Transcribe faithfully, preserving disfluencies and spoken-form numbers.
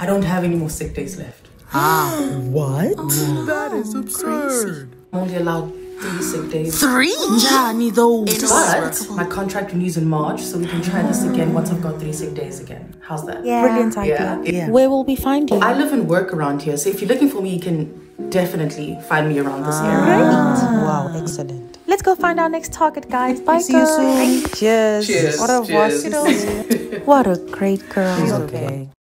I don't have any more sick days left. What? Oh, that is absurd. I'm only allowed three sick days. Three? Johnny, those. But my contract renews in March, so we can try this again once I've got three sick days again. How's that? Yeah. Brilliant idea. Yeah. Yeah. Where will we find you? I live and work around here, so if you're looking for me, you can definitely find me around this area. Great. Wow, excellent. Let's go find our next target, guys. Bye, See you girl. soon. Cheers. Cheers. What a Cheers. What a great girl. She's okay.